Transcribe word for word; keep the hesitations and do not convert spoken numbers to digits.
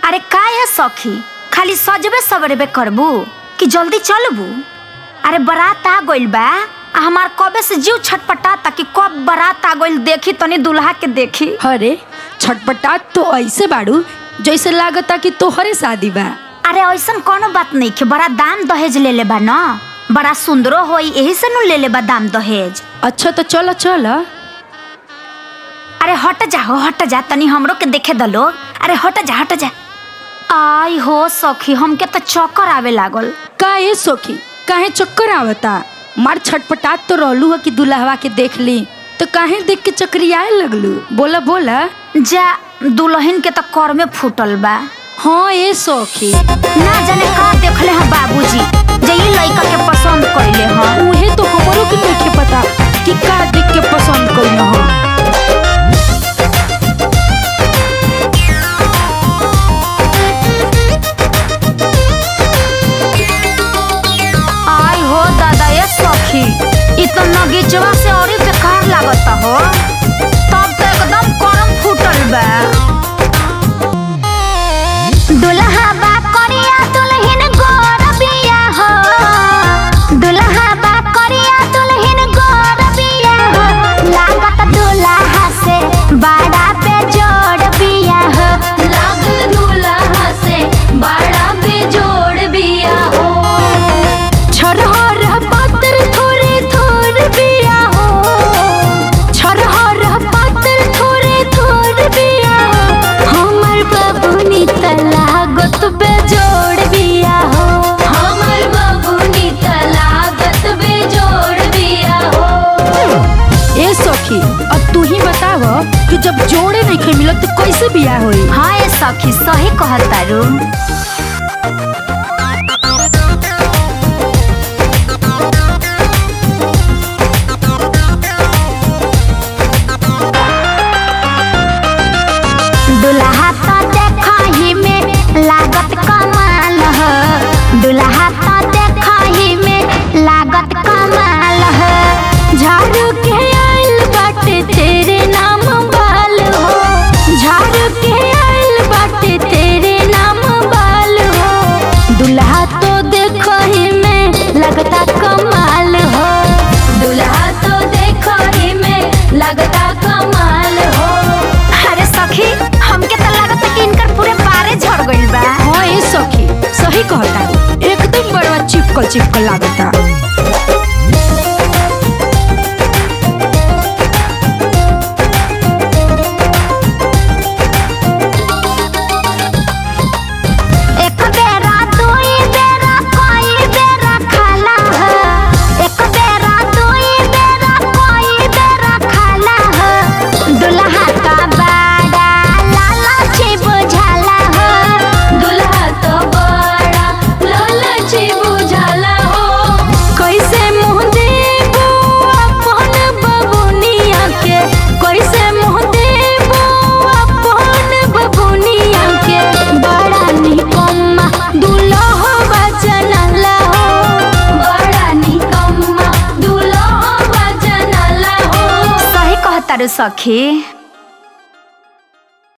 अरे का है सखी, खाली सजबे सवरबे करबू कि जल्दी चलबू? अरे बारात आ गइल बा, हमार कबे से जीव छटपटाता कि कब बारात आ गइल देखी तनी दुल्हा के देखी। अरे छटपटात तो ऐसे बाड़ू जैसे लागता कि तोहरे शादी बा। अरे ऐसन कोनो बात नहीं के, बड़ा दाम दहेज ले ले बा ना, बड़ा सुंदरो होई यही से नु ले ले बा दाम दहेज। अच्छा तो चलो चलो। अरे हट जा हो हट जा, तनी हमरो के देखे दलो। अरे हट जा हट जा। आई हो सखी, हमके तो चक्कर आवे लागल। काहे सखी, काहे चक्कर आवता? मार छटपटात तो रहलू है कि दुल्हवा के देख ली, तो काहे देख के चक्रियाए लगलू? बोला बोला। जा दुल्हन के तो कर में फूटल बा। हाँ ये सखी, ना जाने का देखले हैं बाबूजी जे ई लड़का के पसंद कइले हैं। उहे तो हमरो के देखे पता कि का देख के पसंद कइले हैं। आई हो दादा ये सखी, ई तो नगीचवा से और बेकार लागता हो, तब तो एकदम करम फूटल बा। दुल्हा बा करिया दुल्हन गोर बिया हो, दुल्हा बा करिया दुल्हन गोर बिया हो, लागत दुल्हा से बड़ा बेजोड़ बिया हो, लाग दुल्हा से बड़ा बेजोड़ बिया हो। छरहर पातर थोड़े थोड़ बिया हो, छरहर पातर थोड़े थोड़ बिया हो, हमर बबुनी त लागत बेजोड़ बिया हो, हमर बबुनी त लागत बेजोड़ बिया हो। ए सखी अब तू ही बताव कि जब जोड़े नहीं खे मिलत तो कैसे बियाह होई? हाँ ए सखी सही कहतारू। दुल्हा तो देखही में लागत कमाल हो, दुल्हा तो देखही में लागत कमाल हो, झाड़ू के आइल बाटे तेरे नाम बाल हो, झाड़ू के आइल बाटे तेरे नाम बाल हो, दुल्हा तो देखही में लगता कमाल हो, दुल्हा तो देखही में लगता कमाल हो। अरे सखी हमके तो लागत कि इनकर पूरे बारे झड़ गइल बा। हाँ ये सखी सही कहता, एकदम बड़वा चिपकल चिपकल लागता। एक बेरा दुई बेरा कोई बेरा खाला हो, एक बेरा दुई बेरा कोई बेरा खाला हो, दुल्हा का बड़ा लालची बुझाला हो, दुल्हा तो बड़ा लालची बुझाला हो। कैसे मुँह देबो अपन बबुनिया के, कैसे मुँह देबो अपन बबुनिया के, बड़ा निकम्मा दुल्हा जनला हो, बड़ा निकम्मा दुल्हा जनला हो। सही कहता रे सखी।